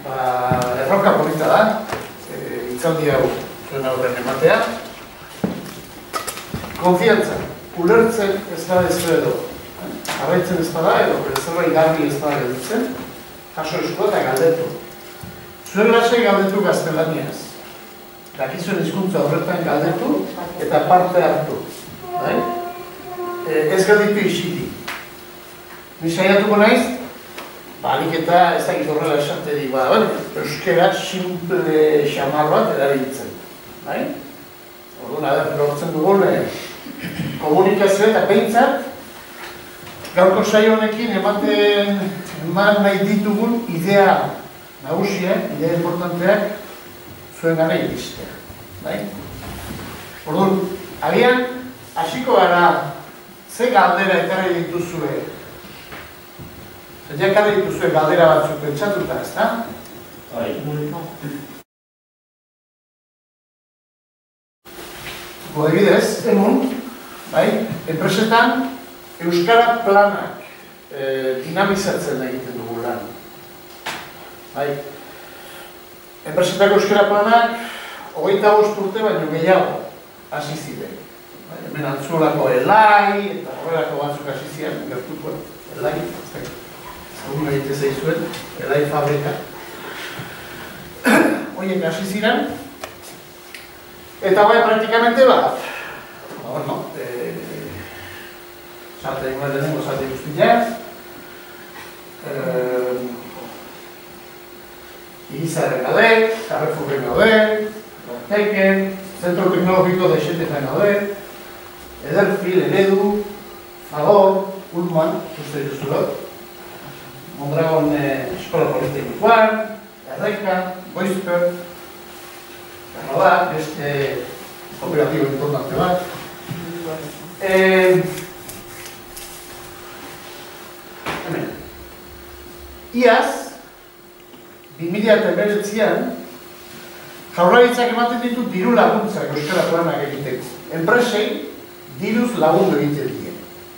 Erronka polita da, hitzaldi hau zuen aurren ematea. Konfiantza, ulertzen ez da ez edo, jarraitzen ez bada edo, zerbait garbi ez bada gelditzen, jaso eskua eta galdetu. Zuen lasai galdetu gaztelaniaz. Dakizuen hizkuntza horretan galdetu eta parte hartu. Ez galditu isiti. Ni saiatuko naiz, alik eta ez dakit horrela esaterik bada, euskera simple xamar bat erabiltzen. Orduan, lortzen dugun komunikazioa eta behintzat, gaurko saio honekin eman nahi ditugun idea nagusia, idea importanteak zuen gana iristea. Orduan, agian, hasiko gara ze galdera ekarri dituzue. Zer ekarri dituzue galdera batzuk pentsatuta, ez da? Adibidez, emun, enpresetan euskara planak dinamizatzen egiten dugu lan. Enpresetako euskara planak 25 urte baino gehiago hasi ziren. Hemen Antzuolako Elai eta horrelako batzuk hasi ziren, gertuko Elai, egun egite zaizuen, Elai fabrika. Horiek hasi ziren, eta bai, praktikamente bat, sarte egin bat denengo sarte guztiak, Irizaren gaude, Carrefourren gaude, Teken, Zentro Teknologiko de Xetetan gaude, Ederfil, Eredu, Fagor, Ullman, uste dituzulot, Mondragon Eskola Politeknikoan, Erreka, Goizper, Berroda, beste kooperatibo importante bat. Iaz, 2009an, Jaurlaritzak ematen ditu diru laguntzak euskara planak egiteko. Enpresei diruz lagundu egiten dien.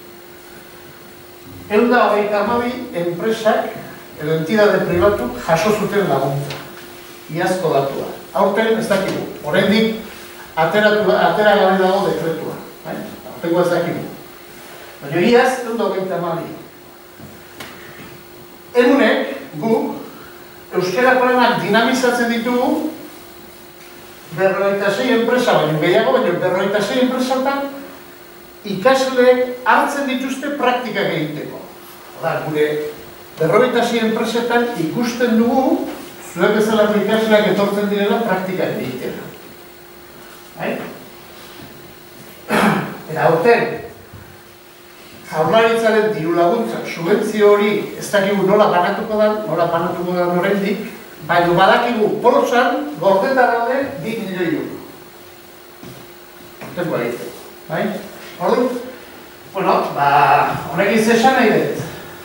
132 enpresak edo entidade pribatuk jaso zuten laguntza. Iazko datua. Aurten ez dakigu. Oraindik atera gabe dago dekretua. Aurtengo ez dakigu. Baina iaz 132. Egunek, guk, euskara planak dinamizatzen ditugu 56 enpresa, baina gehiago, baina 56 enpresatan ikasleek hartzen dituzte praktikak egiteko. Gure 56 enpresetan ikusten dugu zuek bezalako ikasleak etortzen direla praktikak egiteko. Eta aurten, Jaurlaritzaren diru laguntza, subentzio hori ez dakigu nola banatuko da oraindik, baina badakigu poltsan gordeta daude 2 milioi euro. Hortengo egiten. Orduan, honekin zesan nahi dut.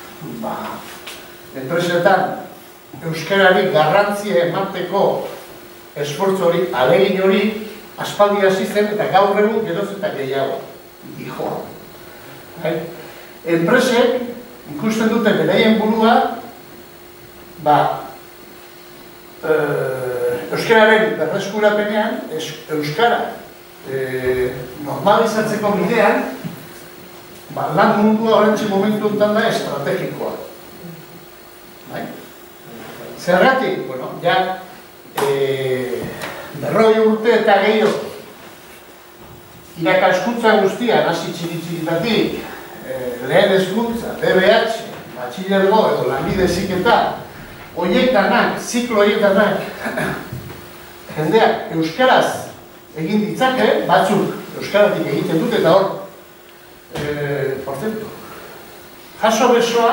Enpresetan euskarari garrantzia emateko esfortzu hori, ahalegin hori, aspaldi hasi zen eta gaur egun geroz eta gehiago. Dijoa. Enpresek ikusten dute beraien burua euskararen berreskurapenean, euskara normalizatzeko bidean lan mundua horrentzi momentu enten da estrategikoa. Zergatik, ja 40 urte eta gehiago irakaskuntza guztian, hasi txiri-txiritatik, lehen hezkuntza, BBH, batxilergo edo lanbide heziketa, horietanak, ziklo horietanak, jendeak euskaraz egin ditzake, batzuk euskaratik egiten dute eta hor, por cierto, jaso besoa,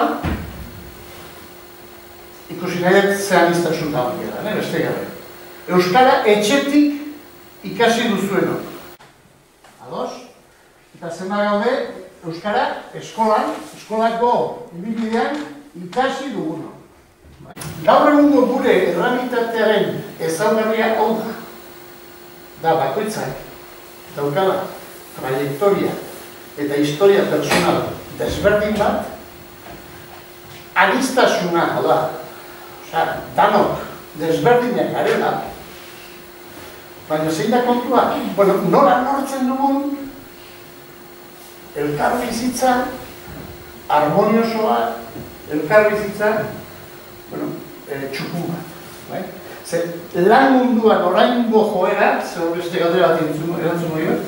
ikusi nahi zean iztasun da hori gara, beste gabe. Euskara etxetik ikasi duzuenok. Ados? Eta zema gaude, euskara eskolako ibilbidean ikasi dugunok. Gaur egungo gure erramitatearen ezaugarria hau da bakoitzak daukala trajektoria eta historia personal desberdin bat, aniztasuna, danok desberdinak garela, baina zein da kontua? Bueno, nola lortzen dugun elkarbizitza harmoniosoa, elkarbizitza txukun bat. Ze lan munduan oraingo joera, zer beste galdera bat erantzun moio,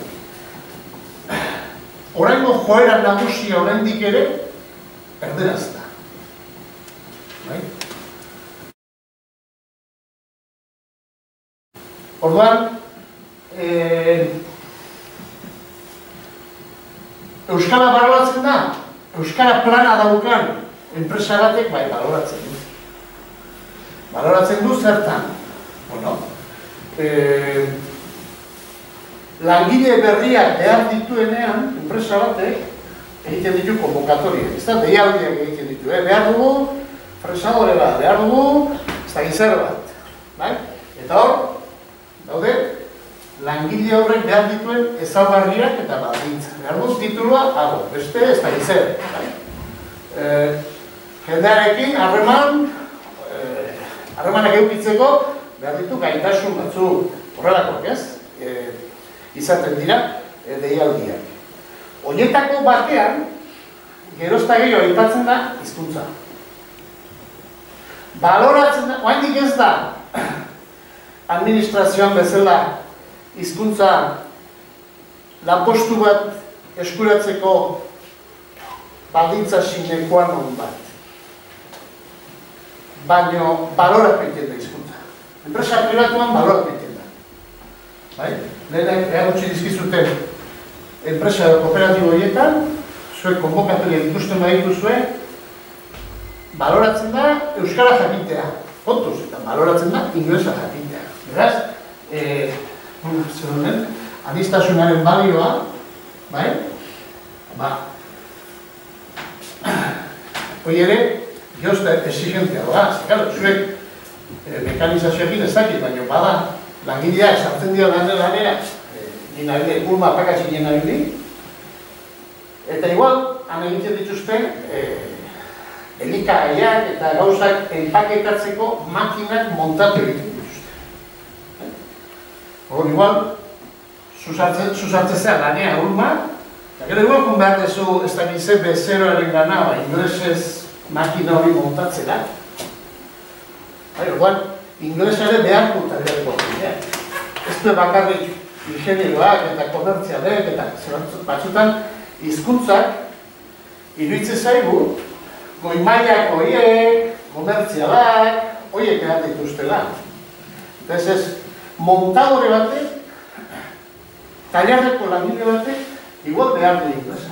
oraingo joera nagusia oraindik ere erderaz da. Orduan, euskara baloratzen da, euskara plana daukan enpresa batek bai baloratzen du. Baloratzen du zertan. Bueno, langile berriak behar dituenean, enpresa batek egiten ditu konvokatoriak, ez da, deialdiak egiten ditu, behar dugu, fresadore bat, behar dugu, ez da gizer bat. Eta hor, daude, langile horrek behar dituen ezaugarriak eta baldintza. Behar dut titulua, hago, beste ez da gizer. Jendearekin, harremanak eukitzeko, behar ditu gaitasun batzu horrelakoak, ez? Izaten dira, deialdiak. Horietako batean, gerozta gehiago aipatzen da, hizkuntza. Baloratzen da, oraindik ez da, administrazioan bezala hizkuntza lanpostu bat eskuratzeko baldintza sine qua non bat. Baina balorak egiten da hizkuntza. Enpresa pribatuan balorak egiten da. Lehen eagutsi dizkizuten enpresa kooperatibo horietan, zuek konvokatoriak ikusten baditu zuen, baloratzen da euskara jakitea. Kontuz, eta baloratzen da inglesa jakitea. Beraz, zer honen, aniztasunaren balioa, hori ere, jozta exigentea da. Zuek mekanizazioekin ez dakit, baina bada langileak sartzen dira lanera, nien pulma apakatzik nien abili, eta igual, han egiten dituzten, elikagaiak eta gauzak enpaketatzeko makinak montatu egiten dituzte. Hor, igual, susartzezea lanea urma, eta gero igual kun behar dezu ez da gize bezeroaren gana, inglesez makina hori montatzera. Orduan, inglesare beharko eta beharko dira. Ez du bakarrik ingenieroak eta komertzialek eta batzutan hizkuntzak iruditzen zaigu, goi-mailak horiek, komertzialak, horiek behar dituztela. Eta ez, montadore batek, tailarreko langile batek, igual behar du inglesa.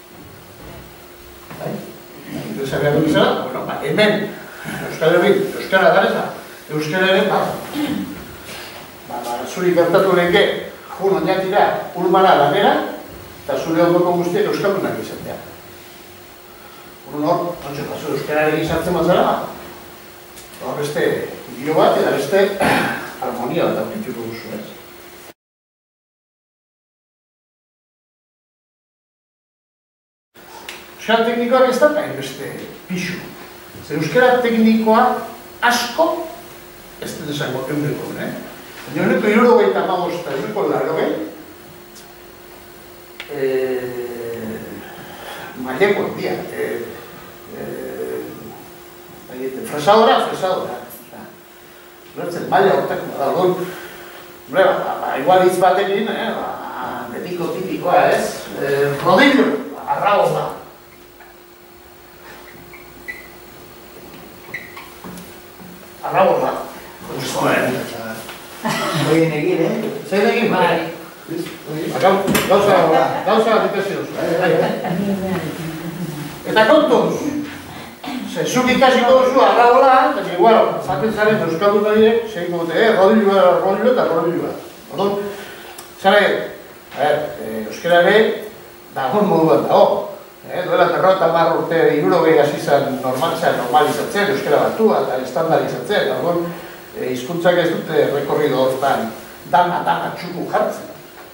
Inglesa behar du izela, hemen, euskara dareza, euskara ere, zuri gertatu leke, jun oinatira, ulmara lanera, eta zure ondoko guztiak euskaldunak izatea. Hor, euskararen izartzen bazara, beste giro bat eta beste harmonia bat aurkituko duzu, ez? Euskara teknikoak ez da beste pixu. Euskara teknikoa asko, ez dut esango euneko, euneko 75 eta euneko 80, maileko handia. Fresadora. Maila hortako da, orduan, igual hitz batekin, betiko tipikoa, ez? Rodillo, arrago da. Arrago da. Oien egin, Zein egin? Gauza bat ipezioz. Eta kontuz, zuk ikasiko duzu arragola, eta igual, zaten zaren euskaldun nahiek, zeiko dute, rodillo eta rodillo. Orduan, zare, euskara ere, dagoen moduan dago. Duela 50 urte, 60 hasi zen normalizatzen, euskara batua eta estandarizatzen. Orduan, hizkuntzak ez dute rekorrido hortan dana txuku jartzen.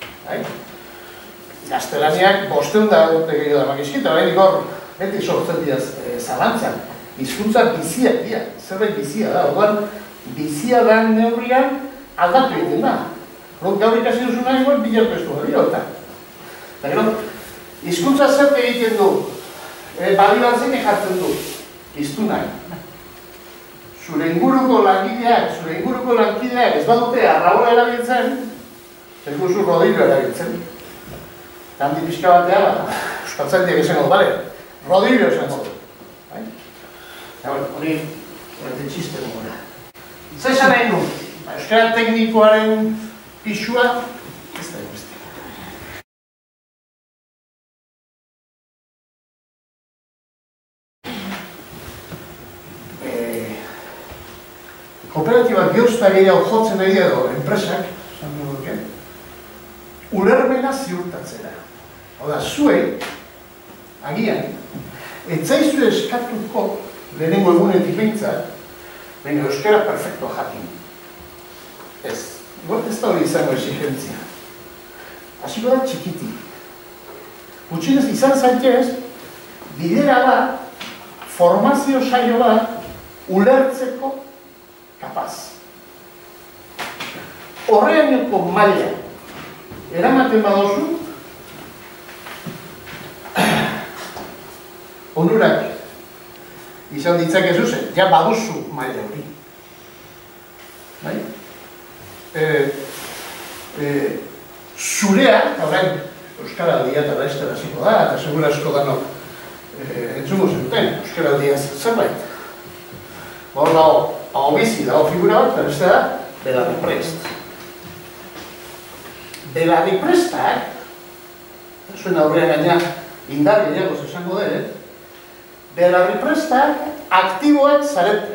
Gaztelaniak 500 urte gehiago da makizkita, hor beti sortzen dira zalantzan. Hizkuntzak biziak dira, zerbait bizia da. Orduan, bizia da neurrian aldatu egiten da. Gaur ikasi duzuna igual bilarko ez du gero eta. Eta gero, hizkuntza zert egiten du, balioan zein jartzen du, iztu nahi. Zure inguruko langileak, zure inguruko lankideak ez badute arrabola erabiltzen, ez duzu rodillo erabiltzen. Eta handi pixka batea, euskaltzaileak esango, bale, rodillo esango du. Eta hori, txiste dugu. Zer esan nahi du? Euskara teknikoaren pixua, ez da guzti. Kooperatibak geuzta gehiago jotzen nahi edo enpresak, ulermena ziurtatzera. Hau da, zuei, agian, ez zaizu eskatuko lehenengo egunetik behintzat, baina euskara perfecto jakin. Ez da hori izango exigentzia. Hasiko da txikiti. Gutxienez izan zaitez, bidera da, formazio saio bat, ulertzeko kapaz. Horreaneko maila eramaten badozu, onurak izan ditzakezu zen, ja baduzu maila hori. Bai? Zurea, eta orain Euskaraldia eta laiztera ziko da, eta segura asko danok entzumo zuten, Euskaraldia zerbait. Hor dago, hau bizi dago figura bat, eta beste da, belarriprest. Belarriprestak, zuen aurrean gaina indar gehiago esango dut, belarriprestak aktiboak zarete.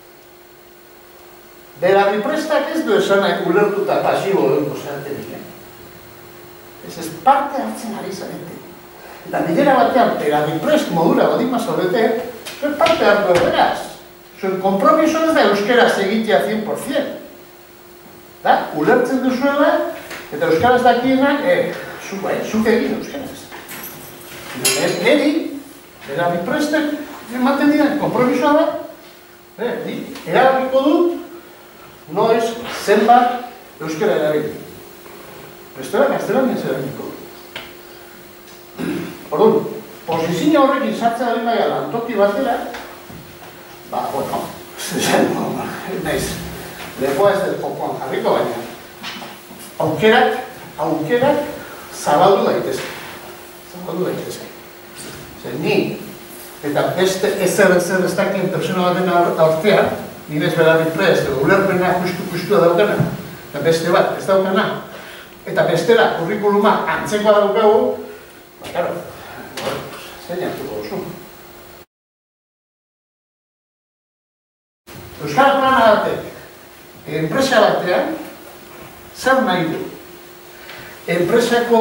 Belarriprestak ez du esan nahi ulertuta pasibo egongo zarete diken. Ez parte hartzen ari zarete. Eta bilera batean belarriprest modura badima zaudete, zuen parte hartu erderaz. Zuen kompromiso ez da euskeraz egitea 100%. Da, ulertzen duzuela, eta euskaraz dakienak, zuk egin euskaraz. Neri, belarriprestek ematen dira, kompromisoa da, erabakiko dut, noiz, zenbat, euskara erabili. Bestela, gaztelaniaz erabiko dut. Orduan, posizio horrekin sartzen ari maia lantoki batera, bueno, naiz, lepoa ez dut jokoan jarriko baina, aukerak zabaldu daitezke. Zer ni, eta beste ezer ez dakien persona baten artean, nire ez belarriprest, ulerpena justu daukana, eta beste bat ez daukana, eta bestela kurrikuluma antzekoa daukagu, claro, zein hartuko duzu. Euskara plana batek, enpresa batean, zer nahi du? Enpresako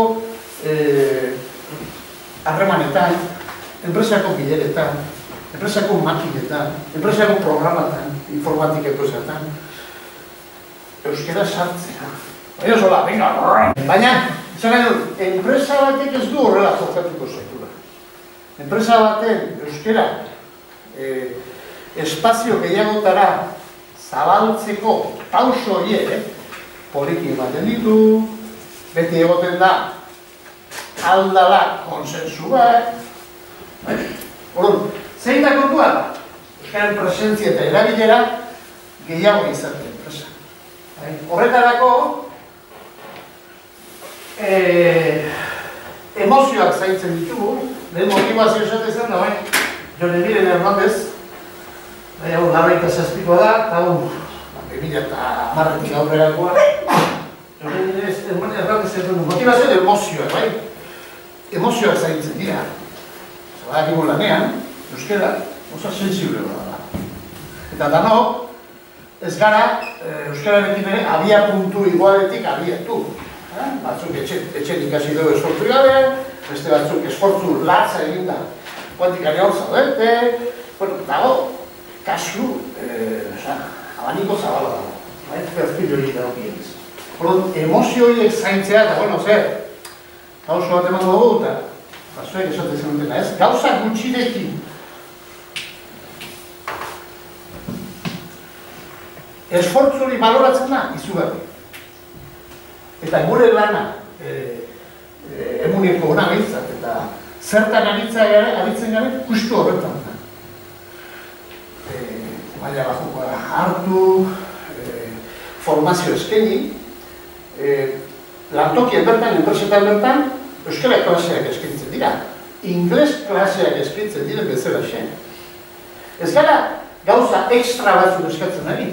harremanetan, enpresako bileretan, enpresako makinetan, enpresako programatan, informatikeko zertan, euskara sartzea. Baina zola, baina, izan nahi dut, enpresa batek ez du horrela jokatuko sekula. Enpresa baten euskara espazio gehiagotara zabaltzeko pauso horiek, poliki ematen ditu, beti egoten da aldala konsensu bat. Orduan, zein da kontua da? Euskaren presentzia eta erabilera gehiago izatea enpresa. Horretarako, emozioak zaintzen ditugu, lehen motivazio esatezen da, Jon Emiren Hernandez, Larraita zazpikoa da, eta 2010 aurrerakoa. Jon Emiren Hernandez ez du motivazio edo emozioak, bai? Emozioak zaintzen dira. Badakigu lanean, euskara, oso sensible da. Eta danok, ez gara, euskararekin ere, abia puntu igualetik abiatu. Batzuk etxen ikasi dugu esfortzu gabe, beste batzuk esfortzu latza eginda kuantikari hor zaudete, dago, kasu, abaniko zabala dago. Perfil hori dago bienez. Emozio horiek zaintzea, eta bueno, zer, gauzo bat eman dugu, eta bazuek esaten zenutena ez, gauza gutxirekin esfortzu hori baloratzen da, izugarri. Eta gure lana, emuneko hona behintzat, eta zertan aritzen garen, justu horretan da. Maila bajokoa hartu, formazio eskaini, lantokien bertan, enpresetan bertan, euskara klaseak eskaintzen dira. Ingles klaseak eskaintzen dira bezala xen. Ez gara gauza ekstra batzuk eskatzen ari.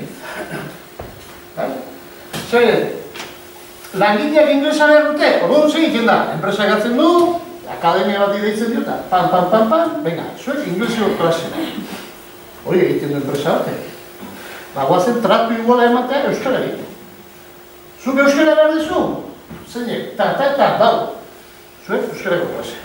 Zer, langileak inglesa behar dute, orduan segiten da, enpresa gatzen du, akademia bat ideitzen dut, pam, venga, zuek inglesio klasena. Hori egiten du enpresa batek. Bagoazen tratu iguala ematea euskara egiten. Zuk euskara behar dizu? Zeinek, bau. Zuek euskarako klasea.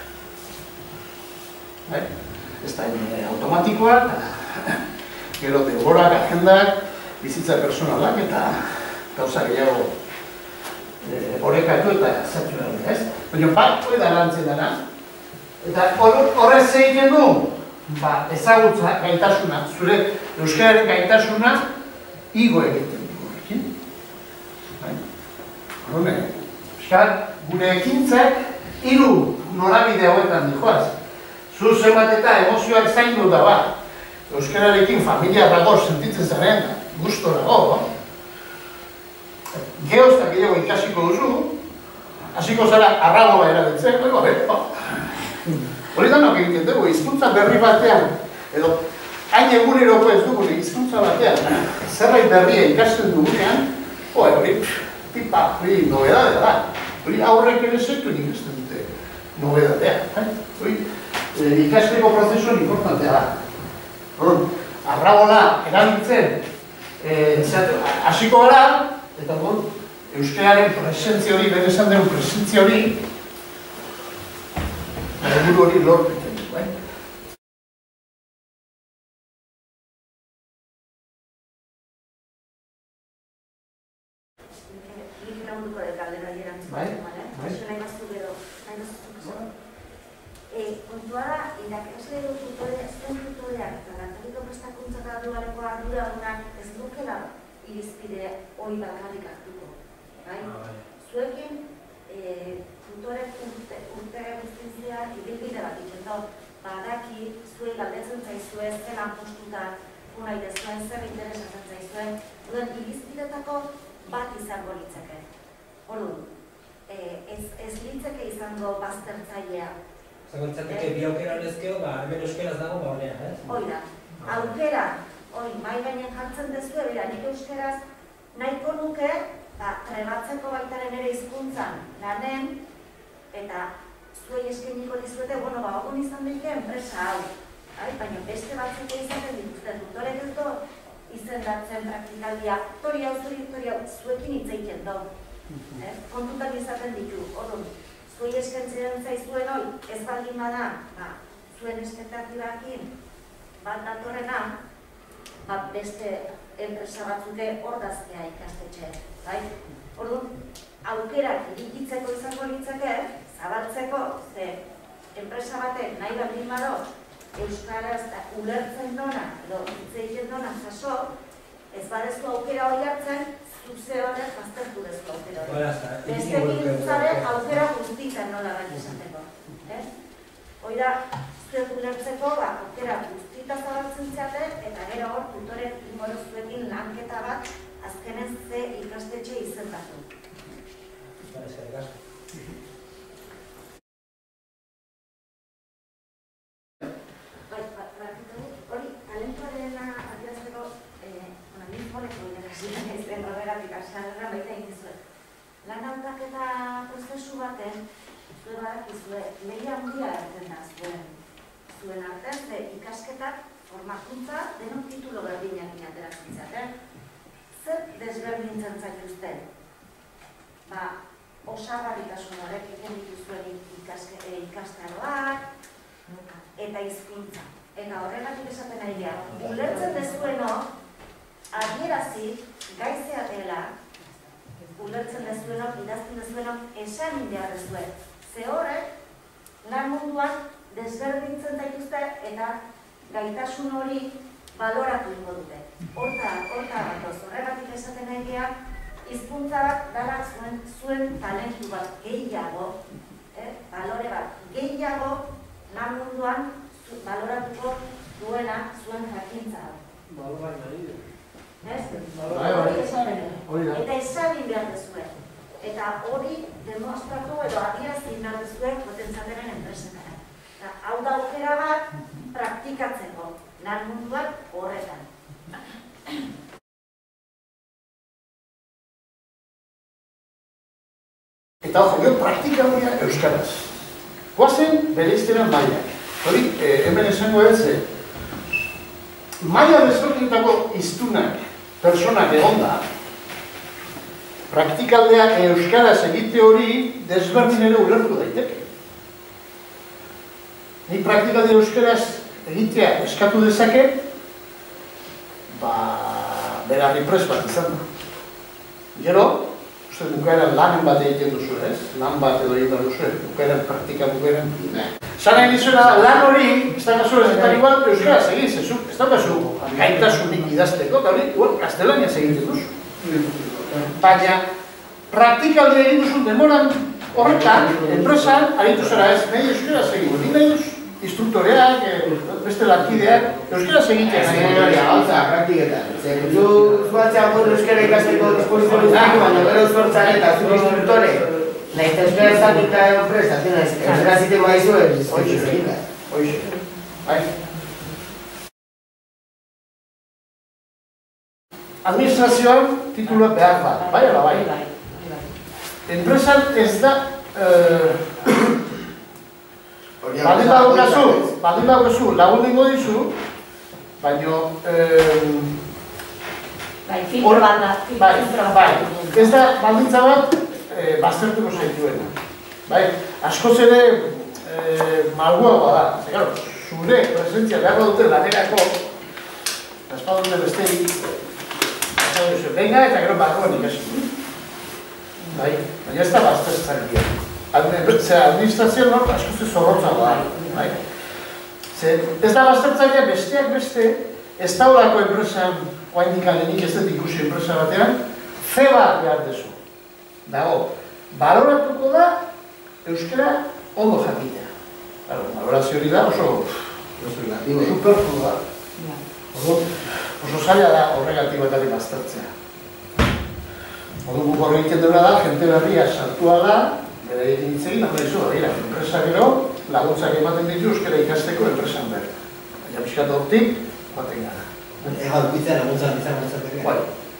Ez da automatikoa, gero denborak, agendak, bizitza personalak eta gauza gehiago orekatu eta zertu da, ez? Baina bat, hori da lantzen dara. Eta horrez egiten du, ezagutza, gaitasuna, zure euskararen gaitasuna igo egiten du horrekin. Gure ekintzak hiru norabide hauetan dijoaz. Zu zenbat eta emozioak zaindu da bat. Euskararekin familia dago sentitzen zaren, gusto dago. Geoztak gehiago ikasiko duzu, hasiko zara arraboa erabiltzen, hori da nok egiten dugu, hizkuntza berri batean, edo hain eguneroko ez dugu hizkuntza batean, zerbait berria ikasten dugunean, hori pipa, hori nobedadea da. Hori aurrek ere sektu ikasten dute nobedadea. Hori ikasteko prozesuan importantea da. Arrabola erabiltzen hasiko gara, eta euskararen presentzia hori, bere esan den presentzia hori, helburu hori lortzen dugu. Kontua da, irakasle edo tutoreak eta lantegiko prestakuntza eta dualeko arduradunak ez dukela irizpide hori bakarrik hartuko. Zuekin, tutorek urte guztitzea ibilbide bat ikendo, badaki zuei galdetzen zaizue zer lanpostuta nahi dezuen, zer interesatzen zaizuen, duen irizpidetako bat izango litzake. Orduan, ez litzake izango baztertzailea. Zagontzateke bi aukera honezkeo, hemen euskeraz dago horrean, ez? Hoi da, aukera, mai gainean jartzen dezue, bera, nik euskeraz nahiko nuke, trebatzeko baitaren ere hizkuntzan lanen, eta zuei eskainiko dizuete, ogun izan dike enpresa hau. Baina beste batzeko izaten dituzten tutorek ez do, izendatzen praktikaldia, tori hau, zuekin hitz egiten do. Kontutan izaten ditu, orduan. Zuei eskentzen zaizuen hori, ez baldin bada, zuen espektatibakin bat datorrena, beste enpresa batzuke hor dazkea ikastetxe. Orduan, aukerak irikitzeko izango litzake, zabaltzeko, ze enpresa batek nahi baldin bado, euskaraz ulertzen dona, edo hitz egiten dona jaso, ez badezu aukera hori hartzen, zuze horrek baztertu dezko aukera hori. Beste gintzare aukera guztitan nola baina esateko. Hoi da, zuek ulertzeko, aukera guztita zabaltzen zeate, eta gero hor, tutorek ingoro zuekin lanketa bat, azkenez ze ikastetxe izendatu. Hori, talentuarena adierazteko, ninfoleko irakasien ezten horregatik asalera baita egizue. Lan hautaketa prozesu baten, zuen barakizue, lehia handia erten da zuen artean, ze ikasketak, formakuntza, denok titulo berdinak inateratzen zaten. Zer desberdintzen zaituzten? Osagarritasun horrek egin dituzuen ikastaroak, eta hizkuntza. Eta horregatik esaten ari gara, ulertzen dezueno, adierazi, gaizea dela, ulertzen dezuenok, idazten dezuenok, esan behar dezuen. Ze horrek, lan munduan desberdintzen daituzte eta gaitasun hori baloratu ingo dute. Horta gatoz, horregatik esaten nahi gea, hizkuntza bat dara zuen talentu bat gehiago, balore bat gehiago lan munduan baloratuko duena zuen jakintza bat. Eta esagin behar duzue. Eta hori demostratu edo adierazi behar duzue potentzaleren enpresetara. Hau da aukera bat praktikatzeko lan munduak horretan. Eta hori praktika hori euskaraz. Goazen bere iztenan mailak. Hori, hemen esango ez, maila desberdinetako hiztunak, personak egonda, praktikaldea euskaraz egite hori desberdin ere ulertu daiteke. Ni praktikalde euskaraz egitea eskatu dezake, berarri prest bat izan da. Gero, uste bukaeran lanen bat egiten duzu ez, lan bat edo egiten duzu, bukaeran praktika bukaeran. Zara egizuna lan hori, ez da kasu ez eta igual euskaraz egiz, ez da kasu gaitasunik idazteko, eta hori, gaztelaniaz egiten duzu. Baina, praktikalde egin duzun demoran horretan, enpresan, aritu zara ez, nahi euskaraz egin, nik nahi duz instruktoreak, beste lankideak, euskaraz egitea. Hauza, praktiketan. Zu zuatzea hor euskara ikasteko disposizio duzak, baina gero zortzan eta zu instruktore. Nahi eta euskara ezatik eta enpresa, euskara zite maizu disposizio egin. Hoxe. Bai. Administrazioan titulua behar bat, bai ala bai. Enpresan ez da... Baldin badukazu, lagundu ingo dizu, baina... Ez da baldintza bat baztertuko zaituena. Askoz ere malguagoa da. Zure presentzia behar dute lanerako, espadute besterik, venga eta gero barruan ikasi. Baina ez da baztertzailean. Administrazioan hor askoz ez zorrotzago da. Ez da baztertzailea besteak beste, ez daulako enpresan, oaindik alenik ez dut ikusi enpresa batean, zeba behar dezu. Dago, baloratuko da euskara ondo jakitea. Balorazio hori da oso superflu da. Oso zaila da horregatik batari baztertzea. Guk horre egiten duela da, jente berria sartua da, bera egiten ditzegin, hau da izu, enpresa gero, laguntzak ematen ditu euskara ikasteko enpresan behar. Baina pixkat hortik, baten gara. Ega dukitzen laguntzak izan batzateke. Bai.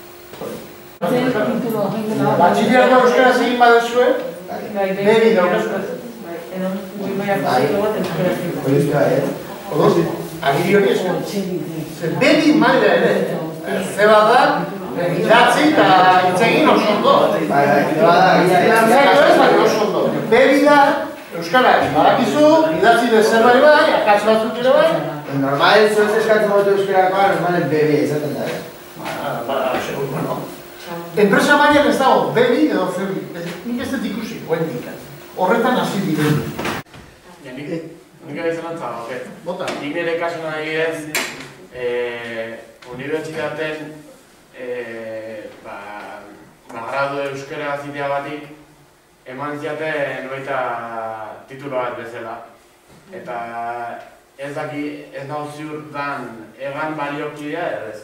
Batxiliako euskaraz egin badezue, bebi daukazue. Agiri hori esan. Bebi maila ere. Zeba da, idatzi eta itzegin oso ondo. Bebi da, euskarak badakizu, idatzi dezerbari bai, akatz batzuk ere bai. Normalen zuez eskatzen motu euskarakoa, normalen bebi izaten da. Enpresa mailan ez dago, bebi edo zebi. Nik ez dut ikusi, oendikan. Horretan hasi diren. Nik ere zelantza, Bota. nik nire kasuna egidez, unibertsitaten gradu euskara zitea batik eman ziaten baita titulo bat bezala. Eta ez daki, ez dago ziur dan egan baliokidea ez.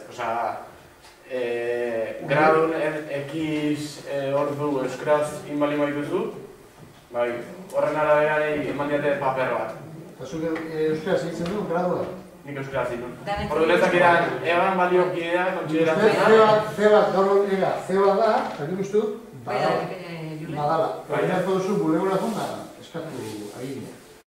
Gradun ekiz ordu euskaraz inbali maituzu, horren arabera eman diate paper bat. Eta zuk euskaraz egiten du, gradua? Nik euskaraz egiten. Ordu lezak eran egan baliokidea, kontsideratzen da. Zebat, gaur ega, zeba da, eta nik uste dut, badala. Baina ez duzu bulegura zonda, eskatu agiria.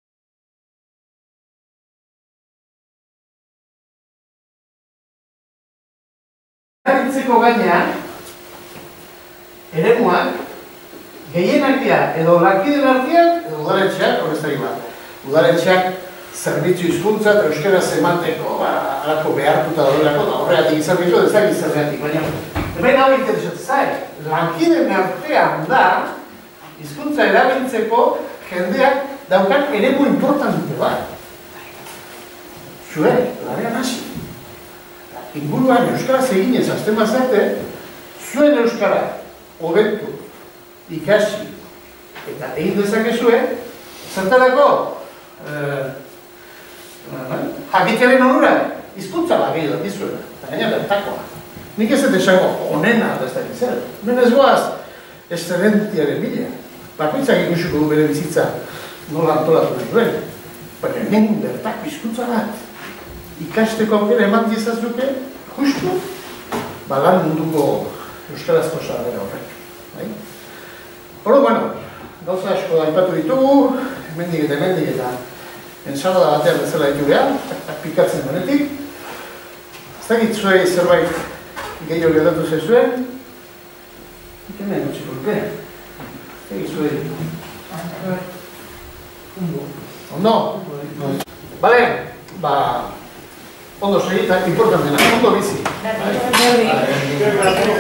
Erabiltzeko gainean, eremuak, gehienak dira, edo lankideen artean, edo udaletxeak, horrezari bat. Udaletxeak zerbitzu hizkuntza eta euskaraz emateko, alako behartuta daudelako, da horregatik izan ditu, ez dakit zergatik, baina hemen hau interesatzen zai, lankideen artean da, hizkuntza erabiltzeko jendeak daukan eremu importante bat. Zuek, lanean hasi. inguruan euskaraz eginez hasten bazate, zuen euskara hobetu, ikasi, eta egin dezakezue, zertarako jakitearen onura, hizkuntza bagi dakizuela, eta gaina bertakoa. Nik ez dut esango onena da ez dakit zer. Hemen ez goaz excelentiaren bila. Bakoitzak ikusiko du bere bizitza nola antolatu nahi duen. Baina hemen bertako hizkuntza bat ikasteko aukera eman diezazuke, justu, lan munduko euskarazko sarrera horrek. Horo, bueno, gauza asko da aipatu ditugu, hemendik eta ensalada batean bezala ditu behar, pikatzen denetik. Ez dakit zuei zerbait gehiago gertatu zezuen. Ike nahi gutxiko luke. Ez dakit zuei. Ondo? Bale, ondo segita, importantena, ondo bizi.